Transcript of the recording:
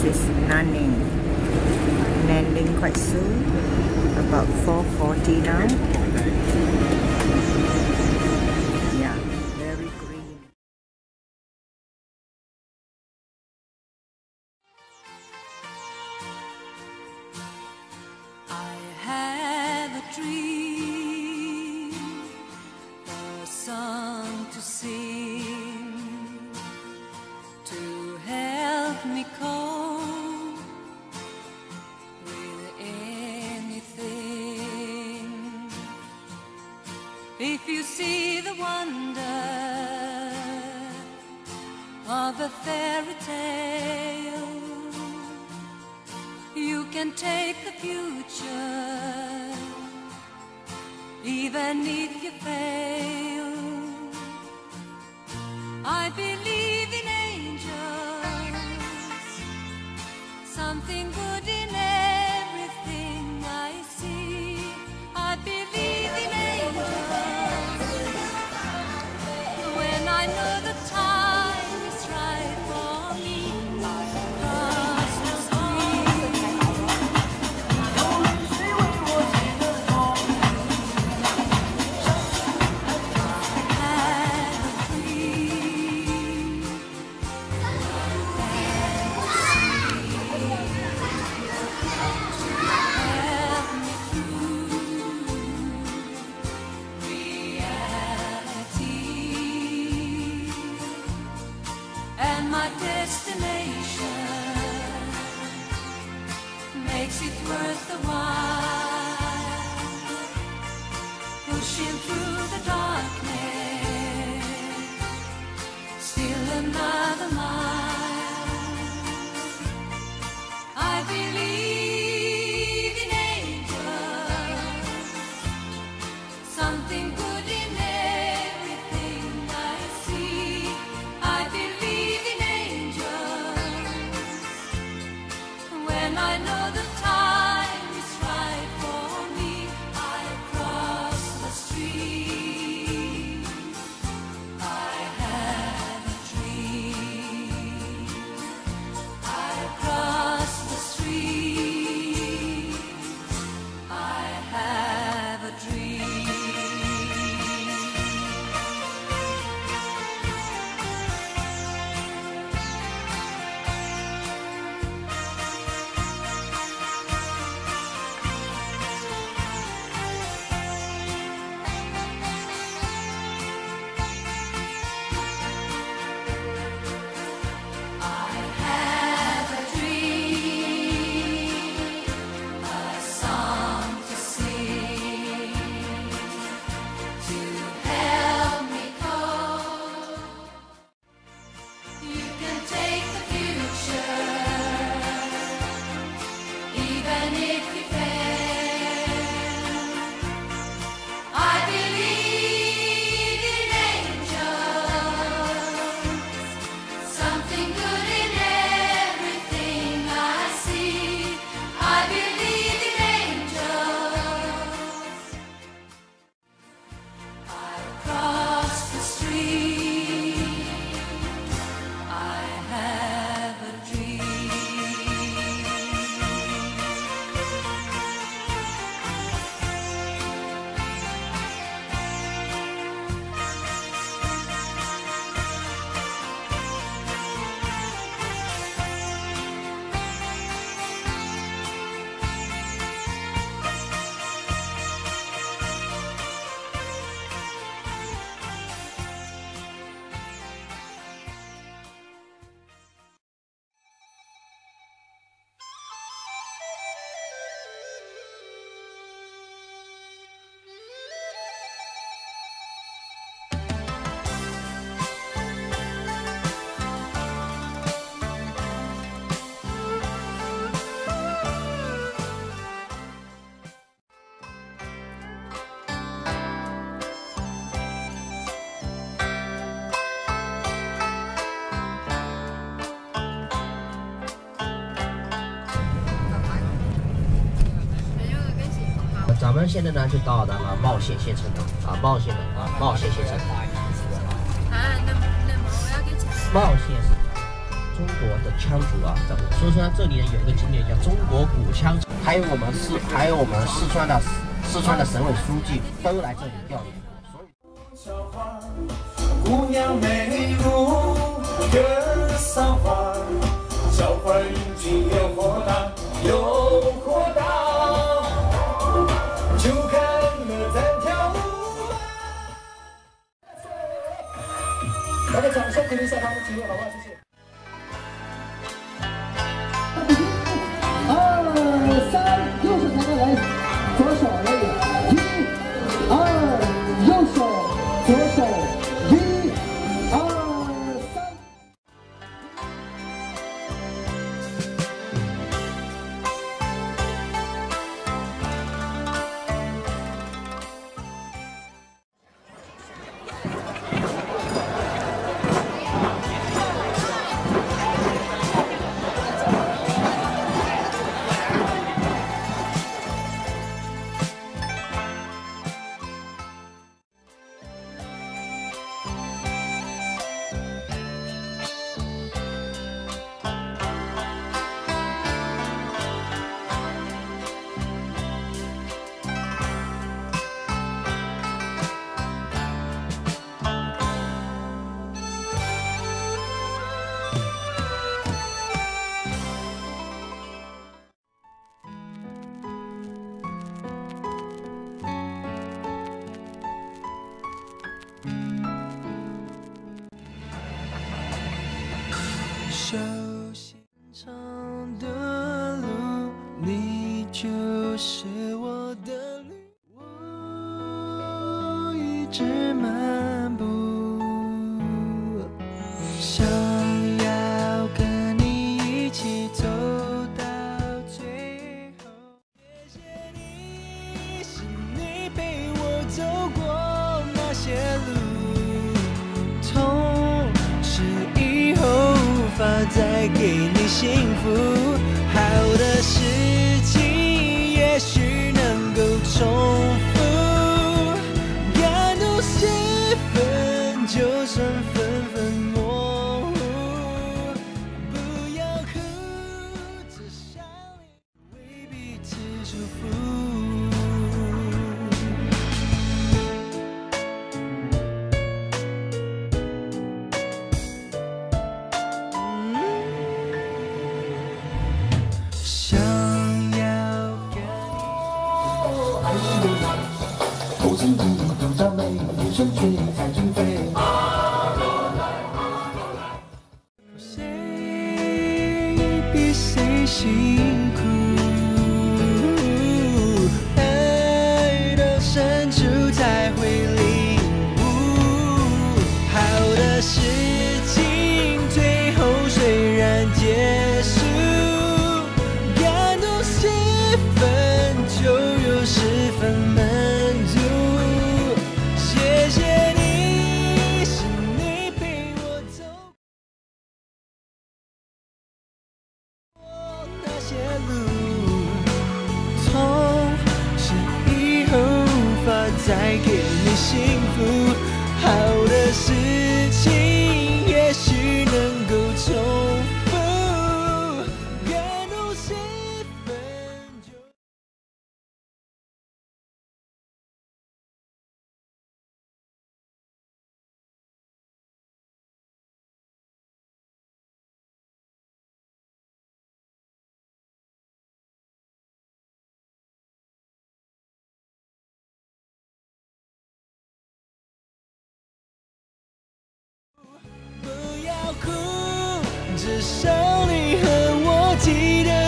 This is Nanning. Nanning quite soon. About 4:40 now. Yeah, very green. I have a dream, a song to sing, to help me cope with anything. If you see the wonder of a fairy tale, you can take the future, even if you fail. I believe in angels, something good in everything I see. I believe in angels, when I know the time is right for me. Cross the street. And my destination makes it worth the while, pushing through the darkness, still another mile. I believe in angels, something good in everything I see. I believe in angels, when I know the time is right for me. I cross the street. I have a dream. I cross the street. I have a dream. I have a dream, a song to sing, to help me cope. You can take the future, even if you fail. I believe in angels, something good in everything I see. I believe in angels. I cross the street. I have a dream. 咱们现在呢就到达了茂县县城了啊，茂县县城。茂县是中中国的羌族啊，所以说这里呢有一个景点叫中国古羌，还有我们四川的省委书记都来这里调研。 姑娘美如格桑花，小花英俊又豁达，又豁达，就看了咱跳舞吧。大家掌声鼓励一下他们几位，好不好？谢谢。 2、3，右手抬高来，左手来1、2，右手，左手，1、2、3。 手心长的路，你就是我的旅，我一直漫步，想要跟你一起走到最后。谢谢你，是你陪我走过那些路，痛是以后无法再给你幸福，好的事情也许能够重复，感动气氛就算纷纷模糊，不要哭，至少你为彼此祝福。想要跟头巾一独赞美，一身却才军飞。 谁比谁辛苦，爱到深处才会领悟，好的事情最后虽然结束，感动气氛就有10分满足。谢谢你，是你陪我走过那些路，痛是以后无法再给你幸福，好的事情也许能够重复，感动气氛就。不要哭，至少你和我记得